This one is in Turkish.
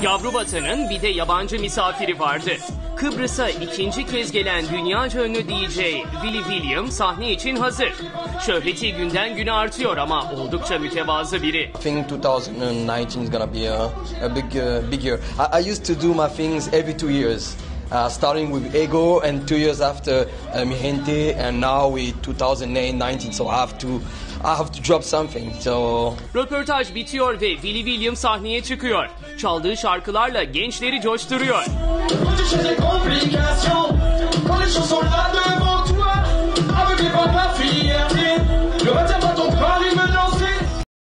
Yavru vatanın bir de yabancı misafiri vardı. Kıbrıs'a ikinci kez gelen dünyaca ünlü DJ Willy William sahne için hazır. Şöhreti günden güne artıyor ama oldukça mütevazı biri. I think 2019 is gonna be a big year. I used to do my things every 2 years. Starting with Ego and 2 years after Mi Gente, and now with 2019. So I have to drop something. So Röportaj bitiyor ve Willy William sahneye çıkıyor. Çaldığı şarkılarla gençleri coşturuyor.